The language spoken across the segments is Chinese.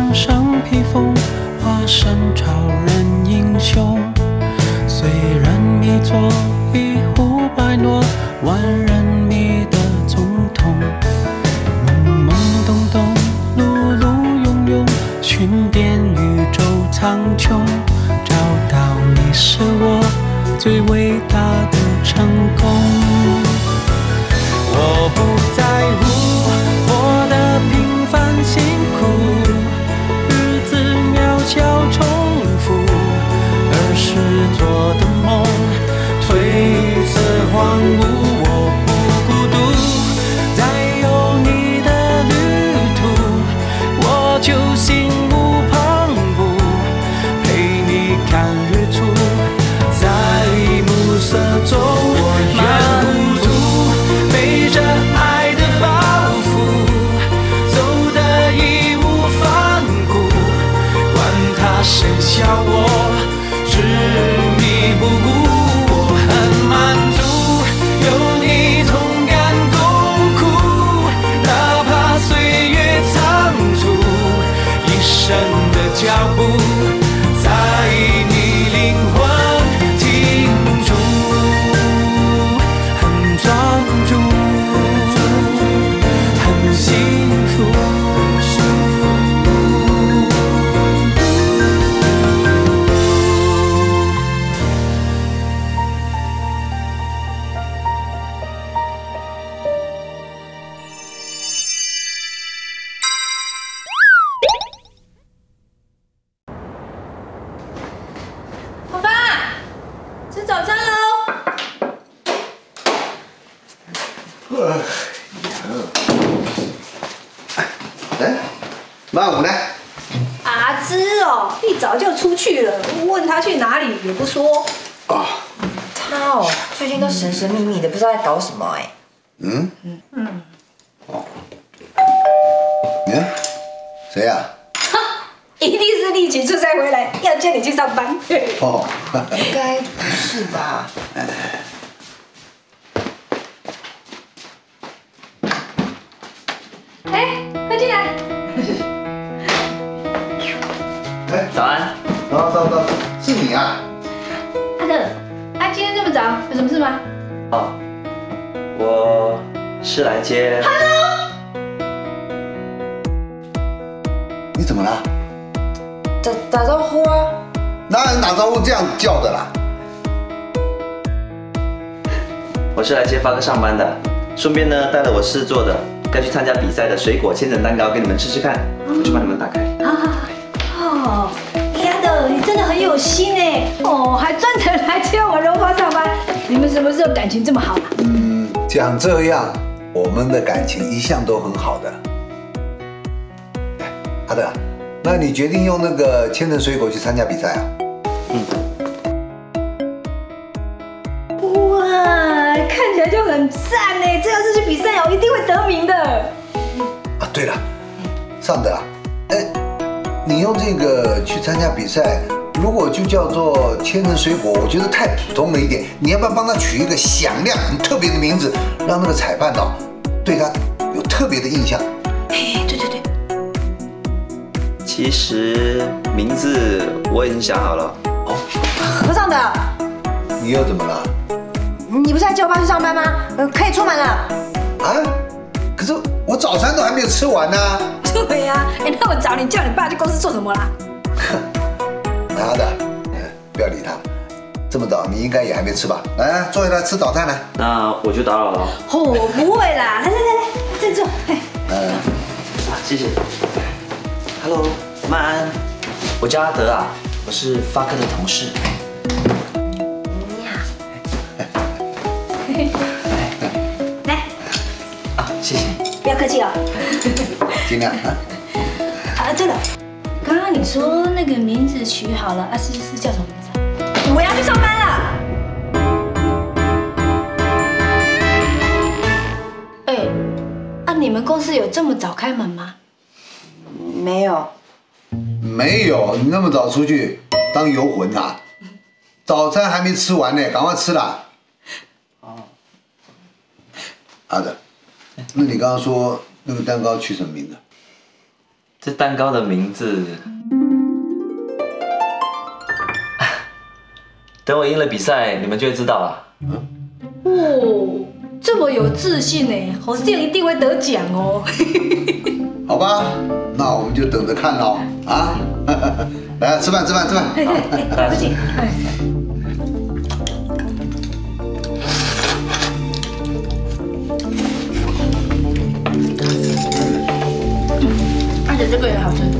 上披风，化身超人英雄。虽然你做一呼百诺，万人迷的总统。懵懵懂懂，碌碌庸庸，寻遍宇宙苍穹，找到你是我最伟大的成功。我不在乎活得平凡辛苦，日子渺小重复，儿时做的梦褪色荒芜。我不孤独，在有你的旅途，我就心无旁骛，陪你看日出，在暮色中漫途。背着爱的包袱，走得义无反顾，管他谁笑我执迷不悟。我很满足，有你同甘共苦，哪怕岁月仓促，一生的脚步在你灵魂停驻，很专注，很幸福。 爸爸，吃早餐喽！ 哎，马武呢？ 阿芝哦，一早就出去了，问他去哪里也不说。 啊， 他哦，最近都神神秘秘的，不知道在搞什么哎。 哦，你看谁呀？ 一定是立即出差回来，要接你去上班。 哦， 应该不是吧？ 哎，快进来。 哎， 早安。 早，是你啊？ 阿德，今天这么早，有什么事吗？ 哦，我是来接。 你怎么了？ 打招呼啊！ 哪有打招呼这样叫的啦？ 我是来接发哥上班的，顺便呢带了我试做的该去参加比赛的水果千层蛋糕给你们吃吃看，我去帮你们打开。 哦，阿德，你真的很有心哎！哦，还专程来接我柔花上班。你们什么时候感情这么好啊？ 讲这样，我们的感情一向都很好的。哎，阿德，那你决定用那个千层水果去参加比赛啊？ 哇，看起来就很赞哎！这要是去比赛哦，一定会得名的。 啊，对了，尚德啊，哎，你用这个去参加比赛，如果就叫做千层水果，我觉得太普通了一点。你要不要帮他取一个响亮、很特别的名字，让那个裁判哦对他有特别的印象？ 哎，对。 其实名字我已经想好了。哦， 何尚德， 你又怎么了？ 你不是来接我爸去上班吗？可以出门了。 啊？可是我早餐都还没有吃完呢。 对呀，哎，那么早你叫你爸去公司做什么啦？ 拿的，不要理他。这么早，你应该也还没吃吧？来，坐下来吃早餐来。 那我就打扰了。 哦，不会啦，来，这坐。 谢谢。Hello， 曼安，我叫阿德啊，我是发哥的同事。 你好。 来， 啊，谢谢。 不要客气哦。 尽量啊。 对了，刚刚你说那个名字取好了，是叫什么名字？我要去上班了。哎，你们公司有这么早开门吗？ 没有。 没有，你那么早出去当游魂啊？早餐还没吃完呢，赶快吃啦。阿德，那你刚刚说那个蛋糕取什么名字？ 这蛋糕的名字，等我赢了比赛，你们就会知道了。 哦，这么有自信呢，好像一定会得奖哦。 好吧，那我们就等着看喽啊！来，吃饭。 来不及。而且这个也好吃。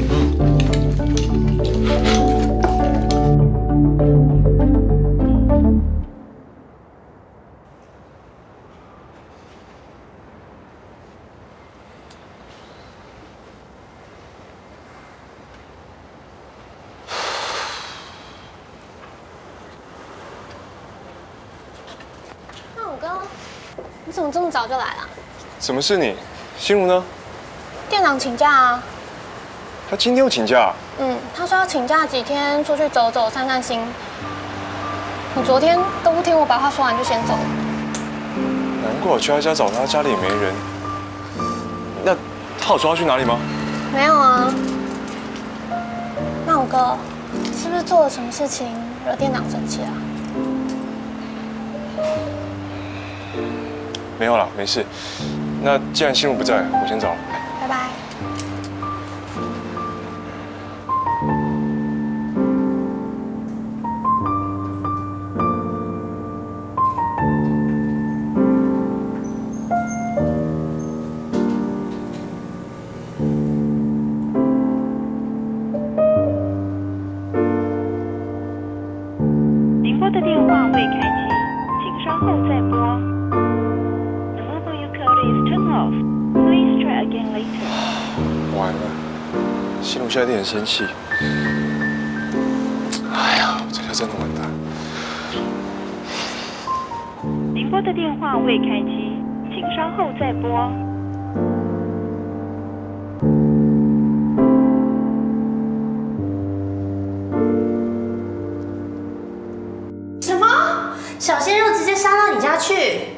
那五哥，你怎么这么早就来了？ 什么是你？心如呢？ 店长请假啊。 他今天又请假。 他说要请假几天出去走走散散心。你昨天都不听我把话说完就先走了。 难怪我去他家找他，家里也没人。那他有说要去哪里吗？ 没有啊。那五哥，是不是做了什么事情惹店长生气啊？ 没有啦，没事。那既然心如不在，我先走了。 拜拜。 您拨的电话未开机，请稍后再拨。The mobile you called is turned off. Please try again later. 完了，心如现在一定很生气。哎呀，这下真的完蛋。 您拨的电话未开机，请稍后再拨。 什么？小鲜肉直接杀到你家去？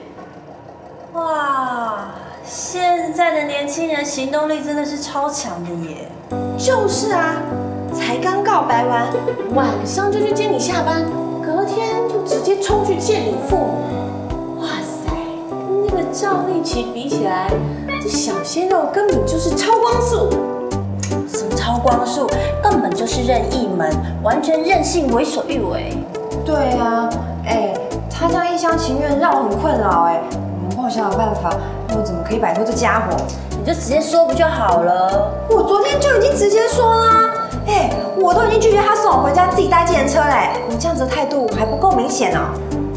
哇，现在的年轻人行动力真的是超强的耶！就是啊，才刚告白完，晚上就去接你下班，隔天就直接冲去见你父母。哇塞，跟那个赵丽琪比起来，这小鲜肉根本就是超光速。什么超光速？根本就是任意门，完全任性，为所欲为。 对啊，他这样一厢情愿让我很困扰你们帮我想想办法，我怎么可以摆脱这家伙？ 你就直接说不就好了？ 我昨天就已经直接说啦，我都已经拒绝他送我回家，自己搭计程车嘞。你这样子的态度还不够明显哦。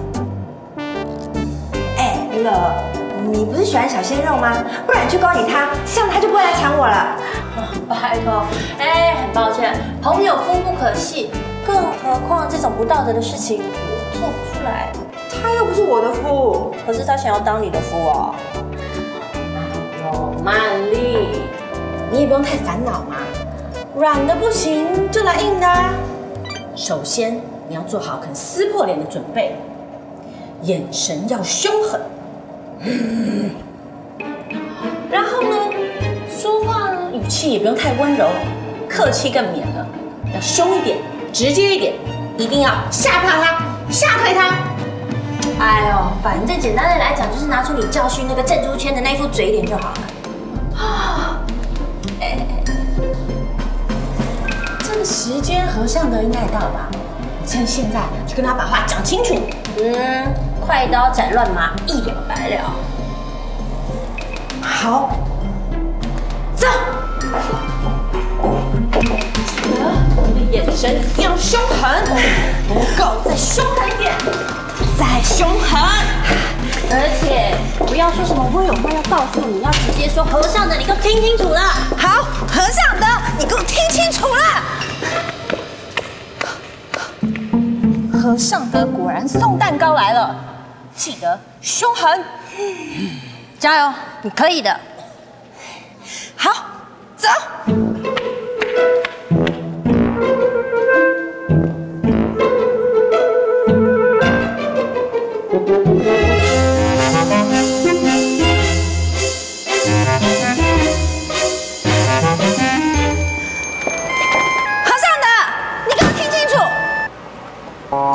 乐，你不是喜欢小鲜肉吗？不然你去勾引他，这样他就不会来抢我了。 拜托，很抱歉，朋友夫不可弃，更何况这种不道德的事情我做不出来。 他又不是我的夫， 可是他想要当你的夫哦。曼丽，你也不用太烦恼嘛，软的不行就来硬的啊。首先你要做好可能撕破脸的准备，眼神要凶狠，然后呢，说话呢语气也不用太温柔，客气更免了，要凶一点，直接一点，一定要吓怕他，吓退他。哎呦，反正简单的来讲，就是拿出你教训那个珍珠圈的那副嘴脸就好了。这个时间和尚德应该也到了吧？你趁现在就跟他把话讲清楚。快刀斩乱麻，一了百了。好，走。你的眼神一定要凶狠，不够，再凶狠一点，再凶狠。而且不要说什么我有话要告诉你，要直接说和尚的，你给我听清楚了。 好，和尚的，你给我听清楚了。 和尚德果然送蛋糕来了，记得凶狠，加油，你可以的。好，走。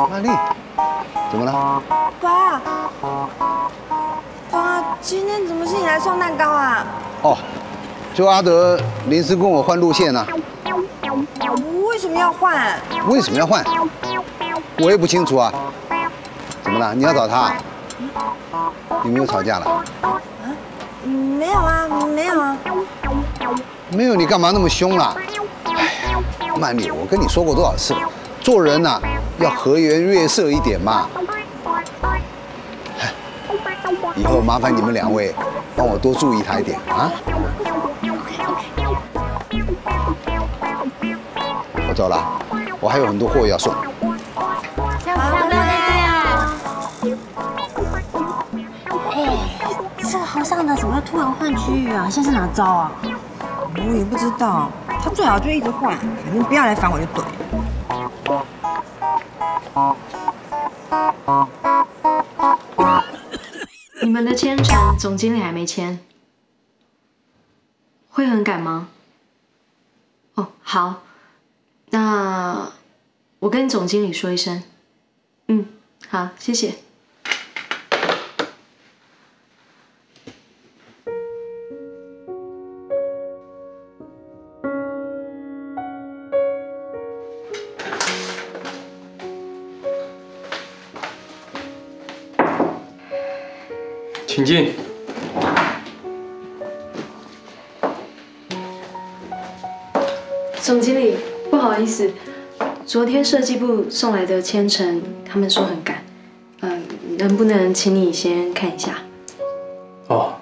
丽，怎么了？ 爸，今天怎么是你来送蛋糕啊？ 哦，就阿德临时跟我换路线啊。 为什么要换？ 为什么要换？我也不清楚啊。怎么了？你要找他？你们又吵架了？ 没有啊，没有啊。 没有，你干嘛那么凶啦？哎，曼丽，我跟你说过多少次了，做人呐、要和颜悦色一点嘛。以后麻烦你们2位帮我多注意他一点啊。我走了，我还有很多货要送。 好的。这个和尚的怎么突然换区域啊？现在是哪招啊？ 我也不知道，他最好就一直换，反正不要来烦我就对。 你们的签呈总经理还没签，会很赶吗？哦，好，那我跟总经理说一声。好，谢谢。 请进。 总经理，不好意思，昨天设计部送来的签呈，他们说很赶，能不能请你先看一下？ 哦。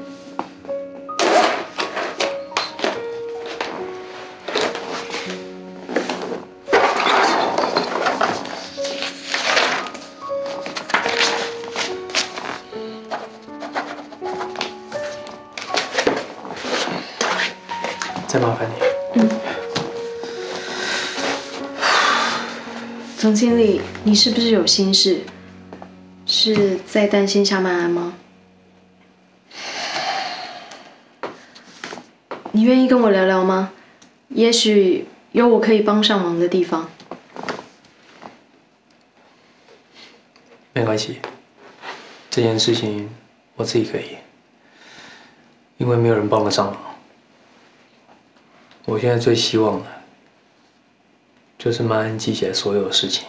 再麻烦你。 总经理，你是不是有心事？是在担心夏曼安吗？你愿意跟我聊聊吗？也许有我可以帮上忙的地方。 没关系，这件事情我自己可以，因为没有人帮得上忙。我现在最希望的，就是曼安记起来所有的事情。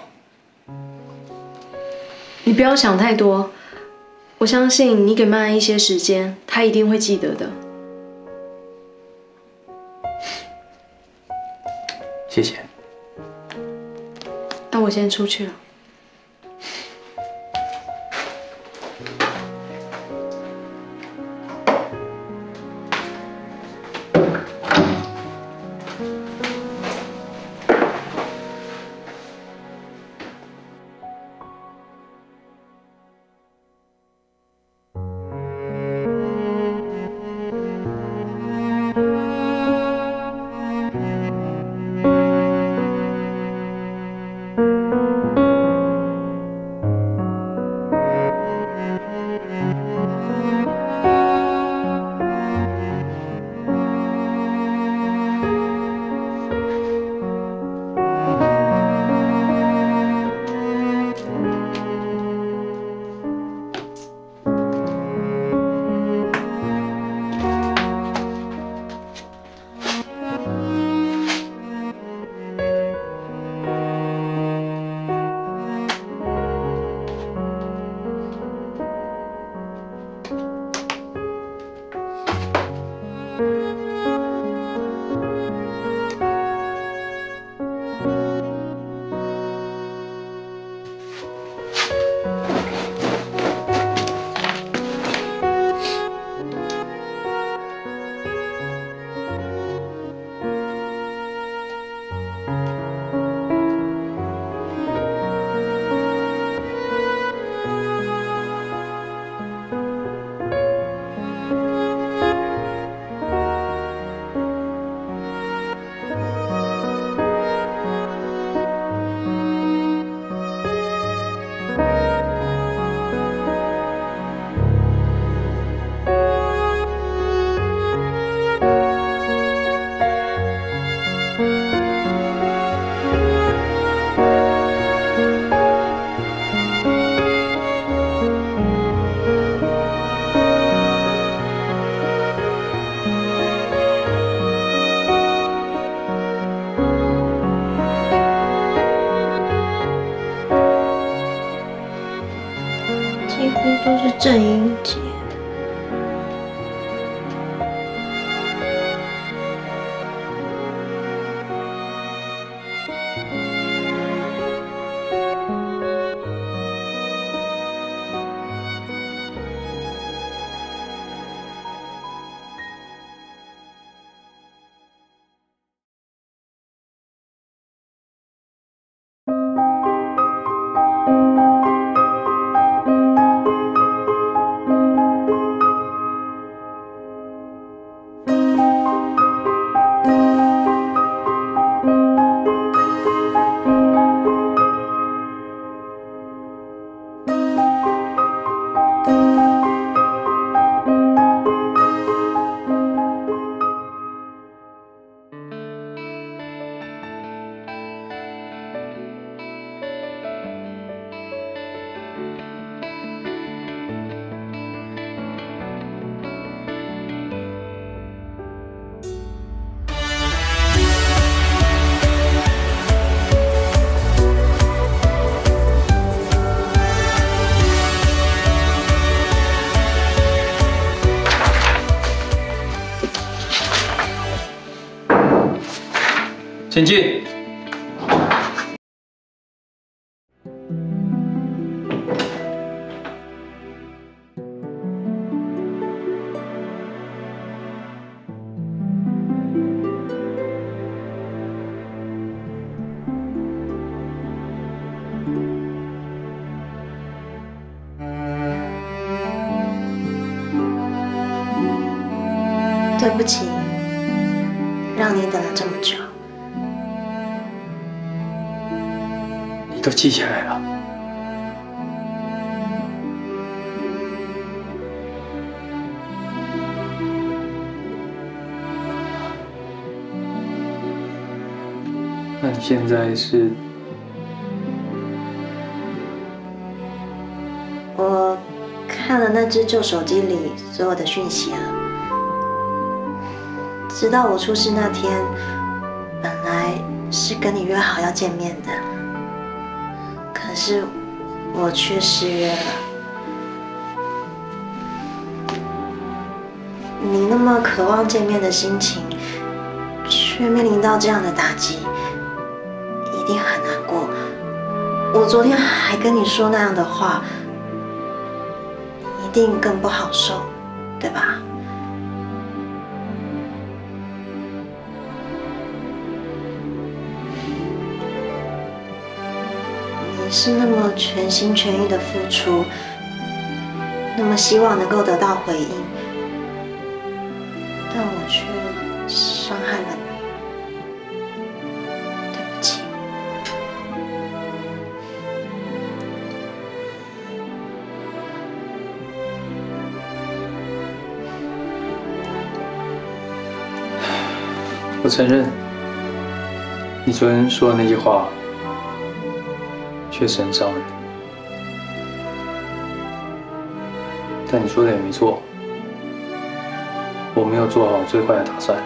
你不要想太多，我相信你给曼安一些时间，她一定会记得的。 谢谢。 那我先出去了。 都是郑英杰。 请进。 对不起，让你等了这么久。 你都记起来了。那你现在是？ 我看了那只旧手机里所有的讯息了。直到我出事那天，本来是跟你约好要见面的。可是我却失约了。你那么渴望见面的心情，却面临到这样的打击，一定很难过。我昨天还跟你说那样的话，一定更不好受，对吧？你是那么全心全意的付出，那么希望能够得到回应，但我却伤害了你，对不起。 我承认，你昨天说的那些话确实很伤人，但你说的也没错，我没有做好最坏的打算。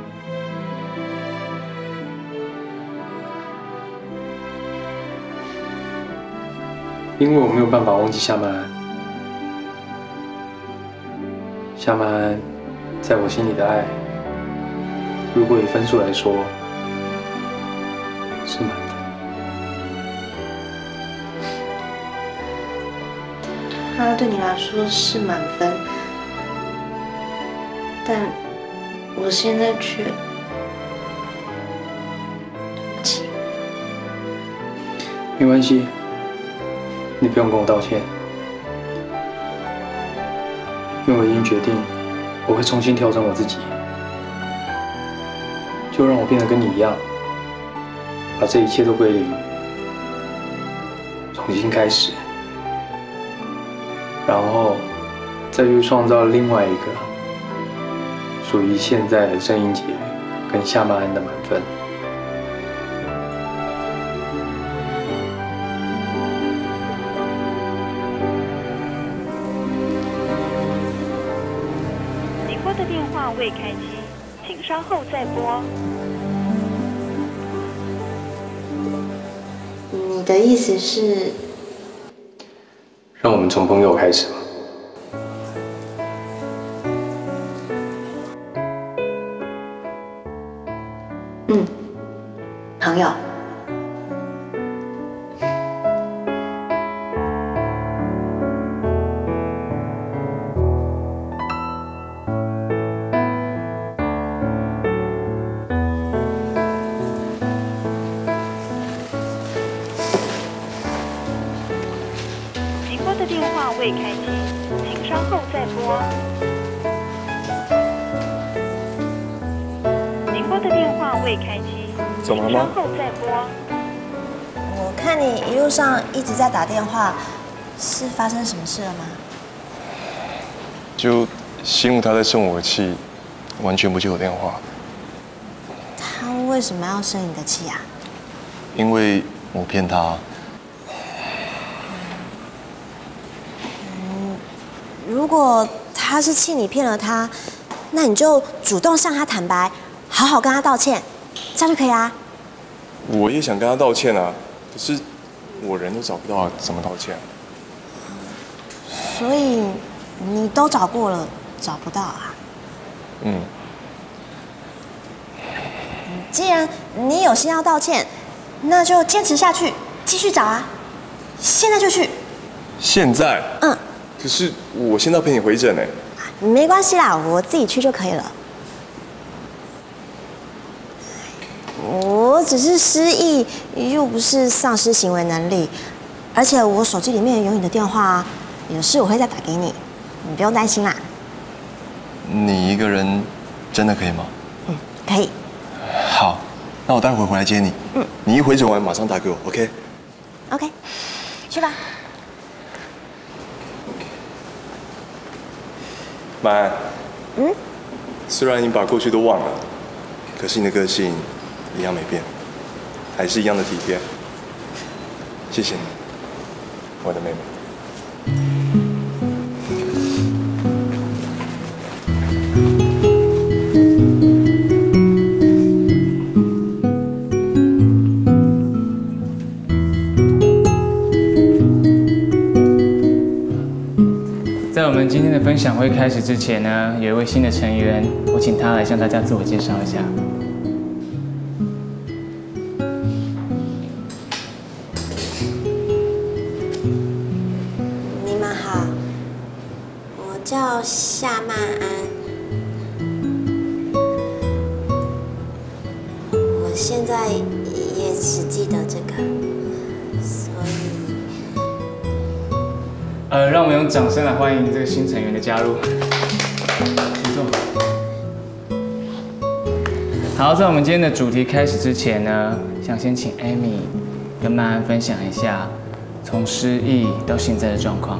因为我没有办法忘记夏曼安，夏曼安在我心里的爱，如果以分数来说，是满分。 他对你来说是满分，但我现在却对不起。 没关系，你不用跟我道歉，因为我已经决定，我会重新调整我自己，就让我变得跟你一样，把这一切都归零，重新开始。然后再去创造另外一个属于现在的郑英杰跟夏曼安的满分。 您拨的电话未开机，请稍后再拨。 你的意思是？ 让我们从朋友开始吧。 朋友。 您拨的电话未开机，请稍后再拨。您拨的电话未开机， 怎么了吗？ 稍后再拨。 我看你一路上一直在打电话，是发生什么事了吗？ 就息怒他在生我的气，完全不接我电话。 他为什么要生你的气啊？ 因为我骗他。 如果他是气你骗了他，那你就主动向他坦白，好好跟他道歉，这样就可以啦。 我也想跟他道歉啊，可是我人都找不到，怎么道歉？ 所以你都找过了，找不到啊？ 嗯。 既然你有心要道歉，那就坚持下去，继续找啊！现在就去。 现在？ 嗯。 可是我现在要陪你回诊哎。 没关系啦，我自己去就可以了。我只是失忆，又不是丧失行为能力，而且我手机里面有你的电话，有事我会再打给你，你不用担心啦。 你一个人真的可以吗？ 嗯，可以。 好，那我待会回来接你。嗯。你一回诊完马上打给我 ，OK？ OK， 去吧。 马安。 嗯。 虽然你把过去都忘了，可是你的个性一样没变，还是一样的体贴。谢谢你，我的妹妹。 在我们今天的分享会开始之前呢，有一位新的成员，我请他来向大家自我介绍一下。 你们好，我叫夏曼安，我现在也只记得这个，所以。 让我们用掌声来欢迎这个新成员的加入。请坐。好，在我们今天的主题开始之前呢，想先请 Amy 跟曼安分享一下从失忆到现在的状况。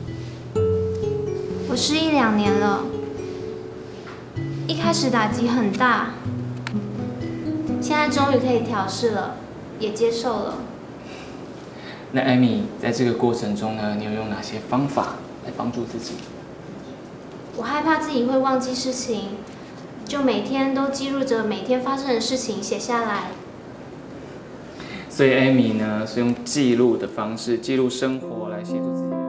我失忆2年了，一开始打击很大，现在终于可以调试了，也接受了。 那艾米在这个过程中呢，你有用哪些方法来帮助自己？ 我害怕自己会忘记事情，就每天都记录着每天发生的事情写下来。 所以艾米呢，是用记录的方式记录生活来协助自己的记忆。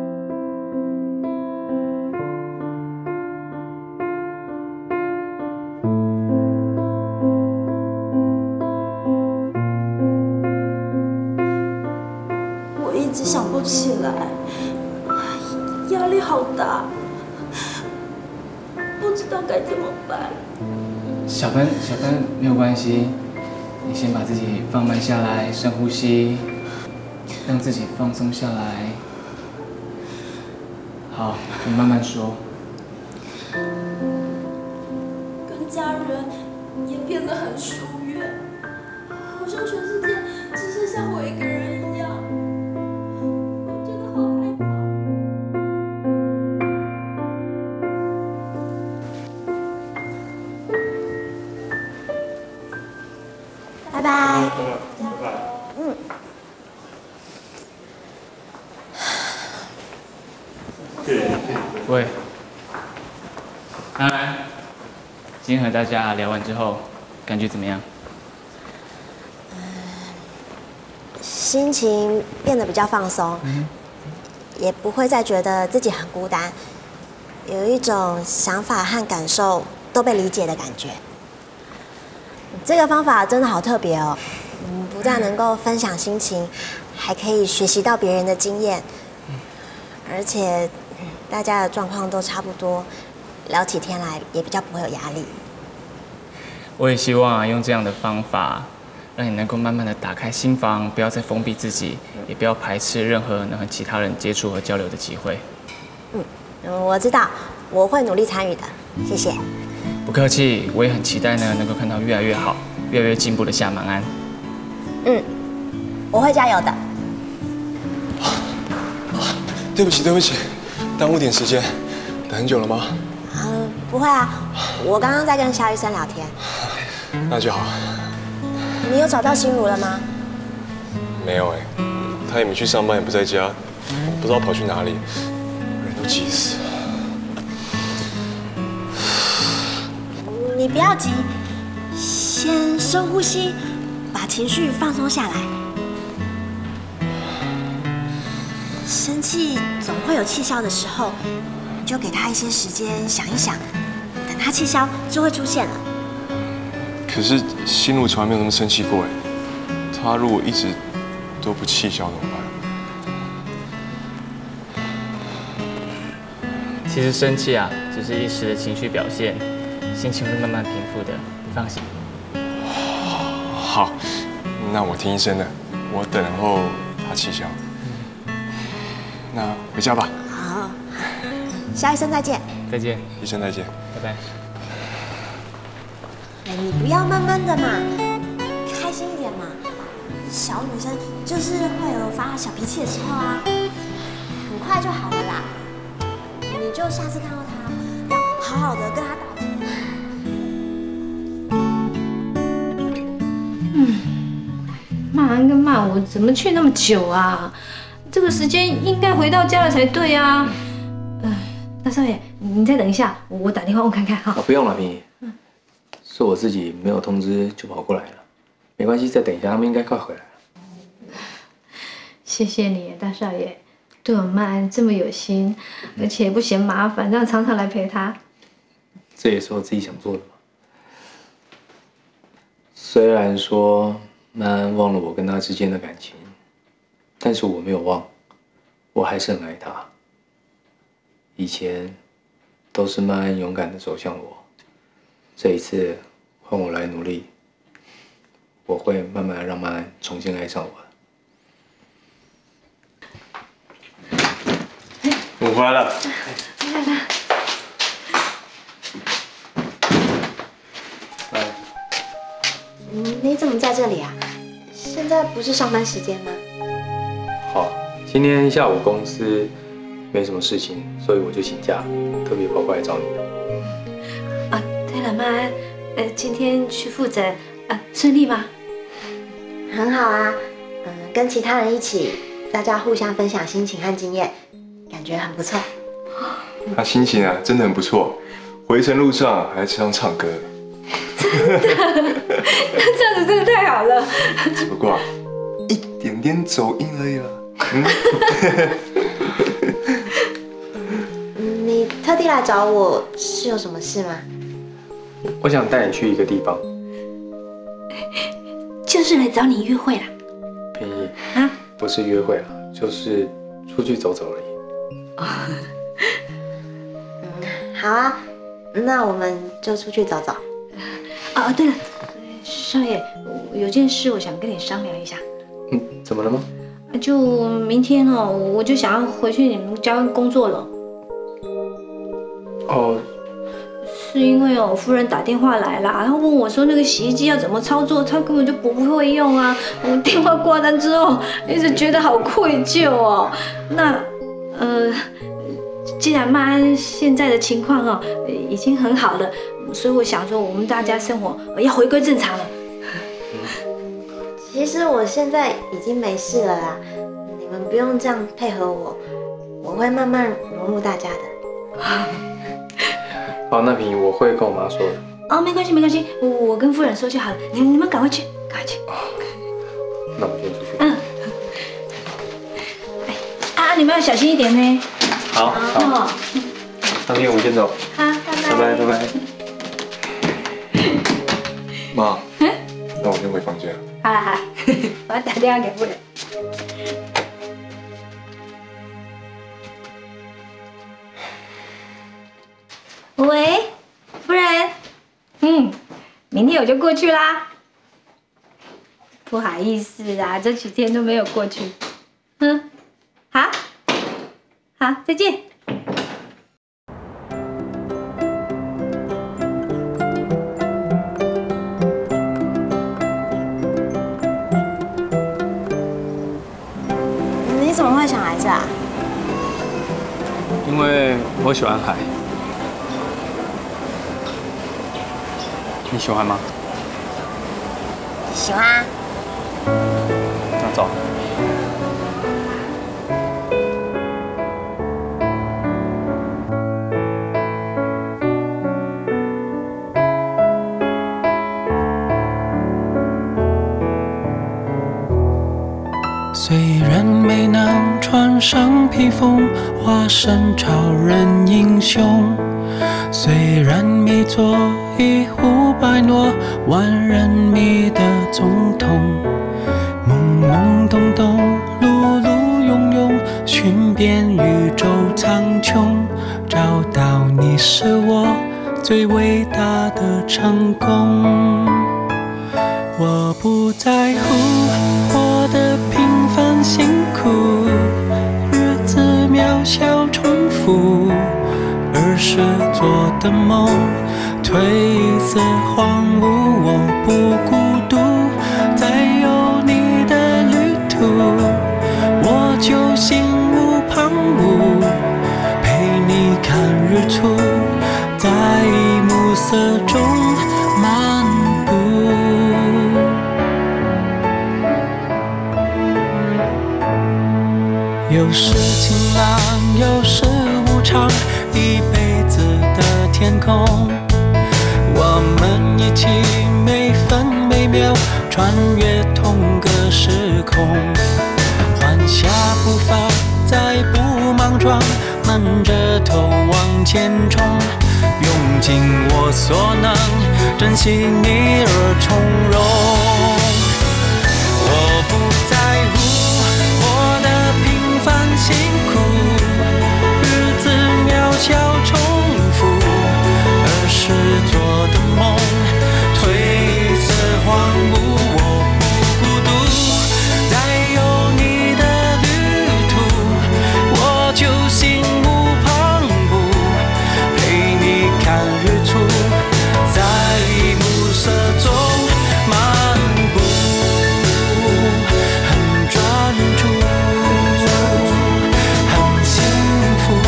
一直想不起来，压力好大，不知道该怎么办。 小芬，没有关系，你先把自己放慢下来，深呼吸，让自己放松下来。好，你慢慢说。 跟家人也变得很疏远，好像全世界只剩下我一个人一样。 拜拜。嗯。 喂，安，今天和大家聊完之后，感觉怎么样？ 心情变得比较放松， 也不会再觉得自己很孤单，有一种想法和感受都被理解的感觉。这个方法真的好特别哦，不但能够分享心情，还可以学习到别人的经验，而且大家的状况都差不多，聊起天来也比较不会有压力。 我也希望用这样的方法，让你能够慢慢的打开心房，不要再封闭自己，也不要排斥任何能和其他人接触和交流的机会。 我知道，我会努力参与的，谢谢。 不客气，我也很期待呢，能够看到越来越好、越来越进步的夏满安。 我会加油的。 对不起，对不起，耽误点时间，等很久了吗？ 不会啊，我刚刚在跟肖医生聊天。 那就好。 你有找到心如了吗？ 没有哎，他也没去上班，也不在家，不知道跑去哪里，人都急死了。 你不要急，先深呼吸，把情绪放松下来。生气总会有气消的时候，你就给他一些时间想一想，等他气消就会出现了。 可是心如从来没有那么生气过哎，他如果一直都不气消怎么办？ 其实生气啊，只是一时的情绪表现，心情会慢慢平复的，你放心。 好，那我听医生的，我等候他气消。那回家吧。 好，肖医生再见。 再见， 医生再见。 拜拜。 你不要慢慢的嘛，开心一点嘛。小女生就是会有发小脾气的时候啊，很快就好了啦。你就下次看到他，要好好的跟他道歉。 曼安跟曼我怎么去那么久啊？这个时间应该回到家了才对啊。大少爷，你再等一下，我打电话问看看哈。 不用了，平姨。是我自己没有通知就跑过来了，没关系，再等一下，他们应该快回来了。 谢谢你，大少爷，对我曼安这么有心，而且不嫌麻烦，让常常来陪他。 这也是我自己想做的嘛。虽然说曼安忘了我跟他之间的感情，但是我没有忘，我还是很爱他。以前都是曼安勇敢的走向我，这一次换我来努力，我会慢慢让曼安重新爱上我的。 我回来了。 来。 你怎么在这里啊？现在不是上班时间吗？ 好，今天下午公司没什么事情，所以我就请假，特别跑过来找你的。 对了，曼安，今天去复诊，顺利吗？ 很好啊，跟其他人一起，大家互相分享心情和经验，感觉很不错。 他心情啊，真的很不错，回程路上还经常唱歌。 真的，这样子真的太好了。 只不过一点点走音而已啦。 你特地来找我是有什么事吗？ 我想带你去一个地方。 就是来找你约会啦。 平姨啊，不是约会啊，就是出去走走而已。 好啊，那我们就出去走走。 对了，少爷，有件事我想跟你商量一下。 怎么了吗？ 就明天哦，我就想要回去你们家工作了。是因为我夫人打电话来啦，她问我说那个洗衣机要怎么操作，她根本就不会用啊。我电话挂断之后，一直觉得好愧疚哦。那既然曼安现在的情况已经很好了，所以我想说我们大家生活要回归正常了。 其实我现在已经没事了啦，你们不用这样配合我，我会慢慢融入大家的。 好，那平姨我会跟我妈说的。 没关系没关系，我跟夫人说就好了。你们赶快去，赶快去。 那我先出去。 你们要小心一点呢。 好，好。那边我们先走。 好，拜拜。 拜拜。妈，那我先回房间。 好了好了，我要打电话给夫人。喂，夫人，明天我就过去啦。不好意思啊，这几天都没有过去。好，好，再见。 你怎么会想来这啊？ 因为我喜欢海。你喜欢吗？ 喜欢啊。 那走。 虽然没能穿上披风，化身超人英雄，虽然没做一呼百诺，万人迷的总统，懵懵懂懂，碌碌庸庸，寻遍宇宙苍穹，找到你是我最伟大的成功。我不在乎活得平凡辛苦，日子渺小重复，儿时做的梦褪色荒芜。我不孤独，在有你的旅途，我就心无旁骛，陪你看日出，在暮色中漫步。有时晴朗，有时无常，一辈子的天空，我们一起每分每秒穿越同个时空，缓下步伐，再不莽撞，闷着头往前冲，用尽我所能，珍惜你而从容。我不在乎活得平凡辛苦，日子渺小重复，儿时做的梦褪色荒芜。我不孤独，在有你的旅途，我就心无旁骛，陪你看日出，在暮色中漫步，很专注，很幸福。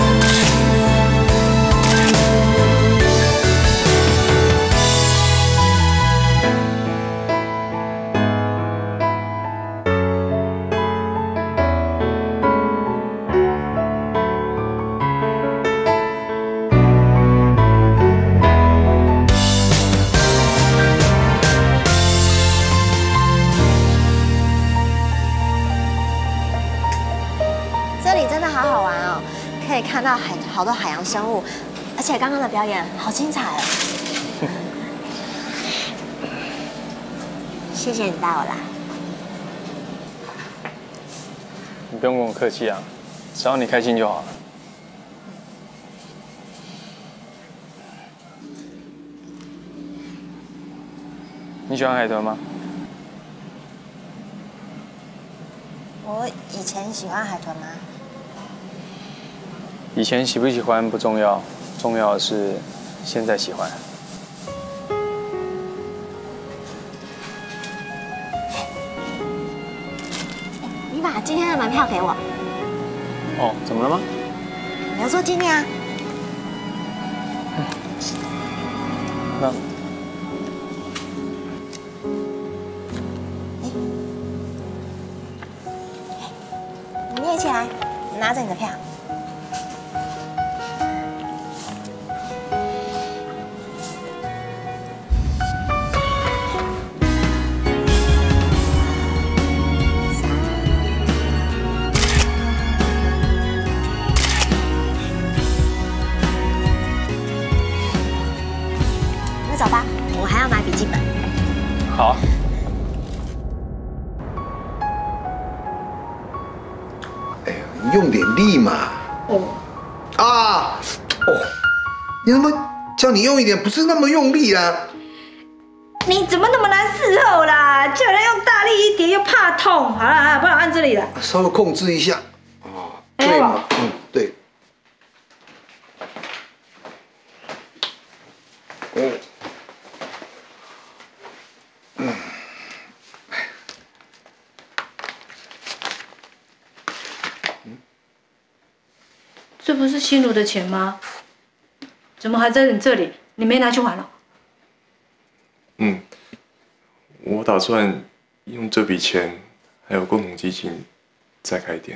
这里真的好好玩哦，可以看到好多海洋生物，而且刚刚的表演好精彩哦。谢谢你带我来。 你不用跟我客气啊，只要你开心就好了。你喜欢海豚吗？ 我以前喜欢海豚吗？ 以前喜不喜欢不重要，重要的是现在喜欢。 你把今天的门票给我。 哦，怎么了吗？ 留作纪念啊。 那你捏起来，拿着你的票。 你用点力嘛。 哦。 啊，哦，你怎么叫你用一点，不是那么用力啊？ 你怎么那么难伺候啦？叫人用大力一点又怕痛。好了，不然按这里了。 稍微控制一下。哦，对嘛，对。 这不是心如的钱吗？怎么还在你这里？你没拿去还了？ 我打算用这笔钱，还有共同基金，再开店。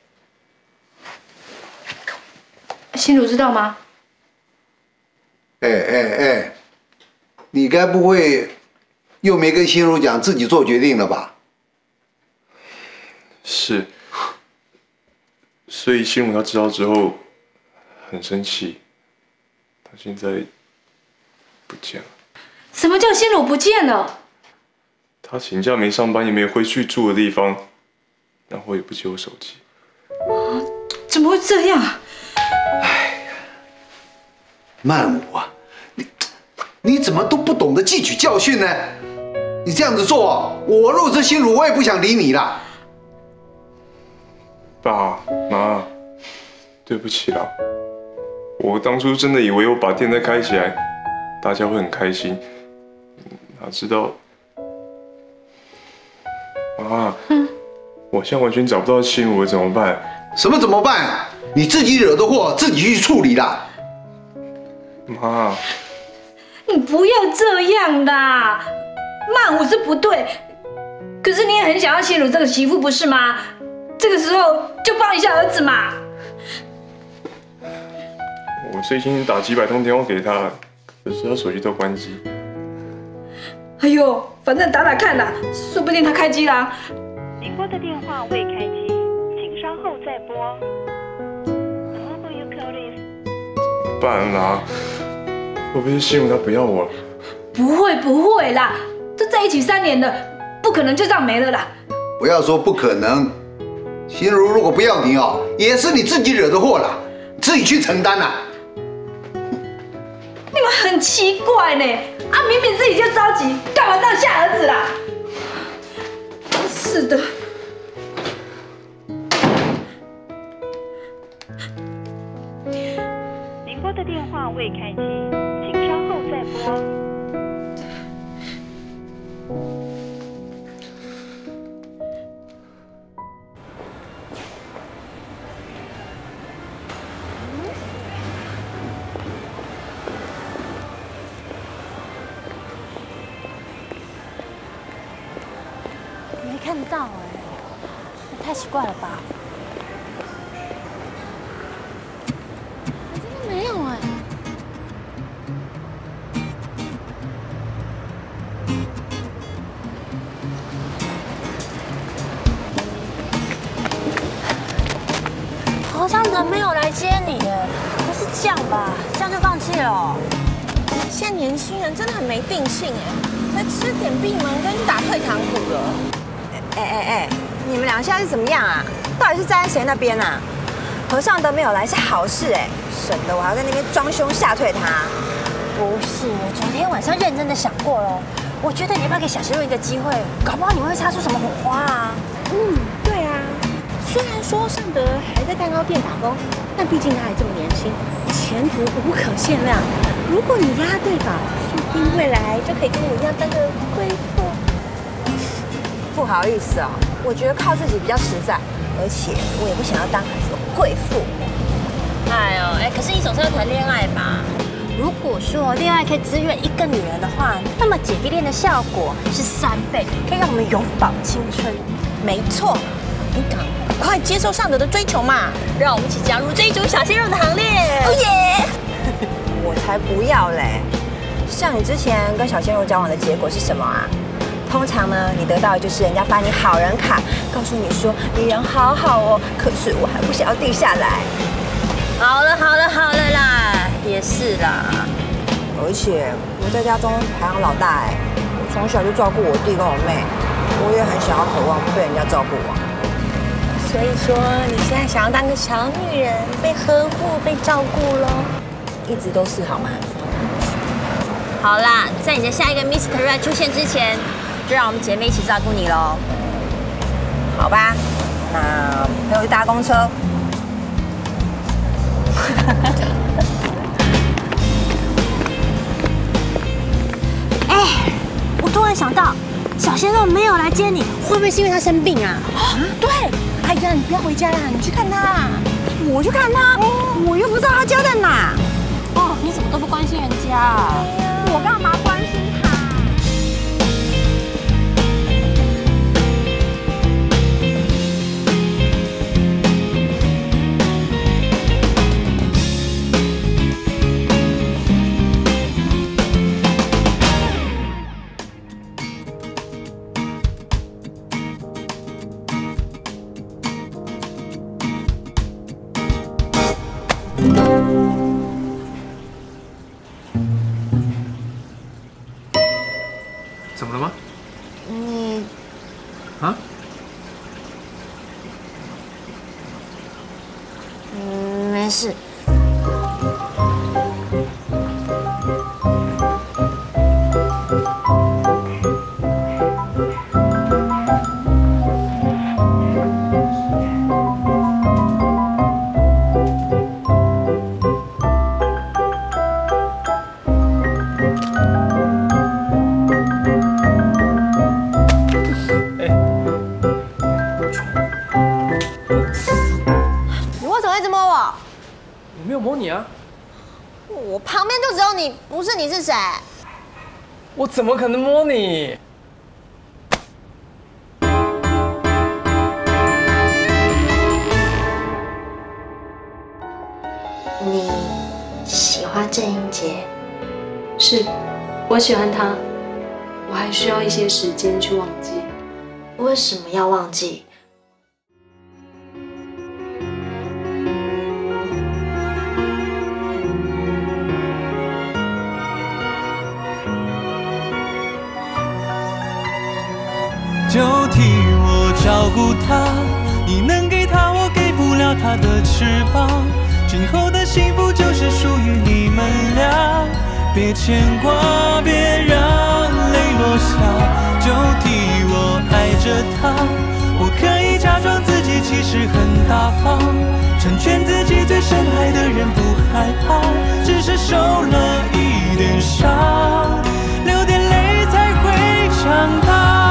心如知道吗？ 你该不会又没跟心如讲，自己做决定了吧？ 是。所以心如他知道之后很生气，他现在不见了。 什么叫心如不见了？ 他请假没上班，也没有回去住的地方，然后也不接我手机。 怎么会这样啊？ 曼舞啊，你怎么都不懂得汲取教训呢？你这样子做，我若是心如，我也不想理你啦。 爸妈，对不起啦，我当初真的以为我把店再开起来，大家会很开心，哪知道，妈，我现在完全找不到心如了，怎么办？ 什么怎么办？你自己惹的祸，自己去处理啦。 妈， 你不要这样啦，曼舞是不对，可是你也很想要心如这个媳妇，不是吗？这个时候就帮一下儿子嘛。 我最近打几百通电话给他，可是他手机都关机。 哎呦，反正打打看啦，说不定他开机啦。 您拨的电话未开机，请稍后再拨。The number you called is 怎么办啦？会不会是心如他不要我了？ 不会啦，都在一起3年了，不可能就这样没了啦。 不要说不可能，心如如果不要你哦，也是你自己惹的祸啦，自己去承担啦。 你们很奇怪呢，明明自己就着急，干嘛这样吓儿子啦？是的。 您拨的电话未开机，请稍后再拨。 没看到也太奇怪了吧？真的没有何尚德没有来接你耶，不是这样吧？这样就放弃了哦？现在年轻人真的很没定性哎，才吃点闭门羹就打退堂鼓了。 你们俩现在是怎么样啊？到底是站在谁那边啊？何尚德没有来是好事哎，省得我还要在那边装凶吓退他。 不是，我昨天晚上认真的想过了，我觉得你要不要给小鲜肉一个机会？搞不好你们会擦出什么火花啊！ 对啊，虽然说尚德还在蛋糕店打工，但毕竟他还这么年轻，前途无可限量。如果你押对宝，说不定未来就可以跟我一样当个贵妇。 不好意思哦，我觉得靠自己比较实在，而且我也不想要当什么贵妇。 可是你总是要谈恋爱吧？如果说恋爱可以支援一个女人的话，那么姐弟恋的效果是3倍，可以让我们永葆青春。 没错，你赶快接受尚德的追求嘛，让我们一起加入这一组小鲜肉的行列。哦耶！ 我才不要嘞！像你之前跟小鲜肉交往的结果是什么啊？通常呢，你得到的就是人家发你好人卡，告诉你说你人好好哦，可是我还不想要定下来。 好了啦，也是啦。 而且我在家中排行老大哎，我从小就照顾我弟跟我妹，我也很想要渴望被人家照顾啊。 所以说你现在想要当个小女人，被呵护、被照顾咯， 一直都是好吗？ 好啦，在你的下一个 Mr. Right 出现之前，就让我们姐妹一起照顾你咯。 好吧，那陪我去搭公车。 哎，我突然想到，小鲜肉没有来接你，会不会是因为他生病啊？对，哎呀，你不要回家啦，你去看他。 我去看他，我又不知道他家在哪。 哦，你怎么都不关心人家啊？我干嘛关心他？ 怎么了吗？ 你啊？ 没事。 我没有摸你啊！ 我旁边就只有你，不是你是谁？ 我怎么可能摸你？ 你喜欢郑英杰？ 是，我喜欢他，我还需要一些时间去忘记。 为什么要忘记？ 就替我照顾他，你能给他，我给不了他的翅膀。今后的幸福就是属于你们俩，别牵挂，别让泪落下。就替我爱着他，我可以假装自己其实很大方，成全自己最深爱的人，不害怕，只是受了一点伤，流点泪才会长大。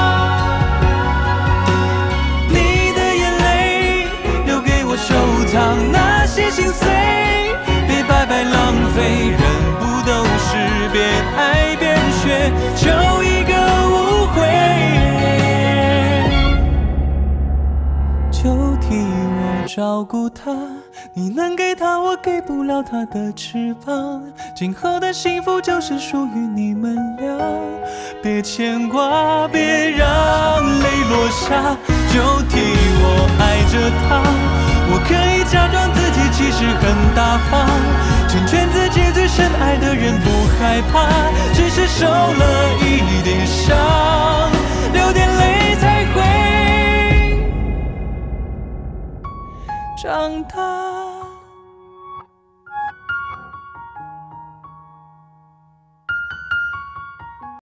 收藏那些心碎，别白白浪费，人不都是边爱边学，就一个误会。就替我照顾他，你能给他，我给不了他的翅膀。今后的幸福就是属于你们俩，别牵挂，别让泪落下。就替我爱着他，我可以假装自己其实很大方，成全自己最深爱的人，不害怕，只是受了一点伤，流点泪才会长大。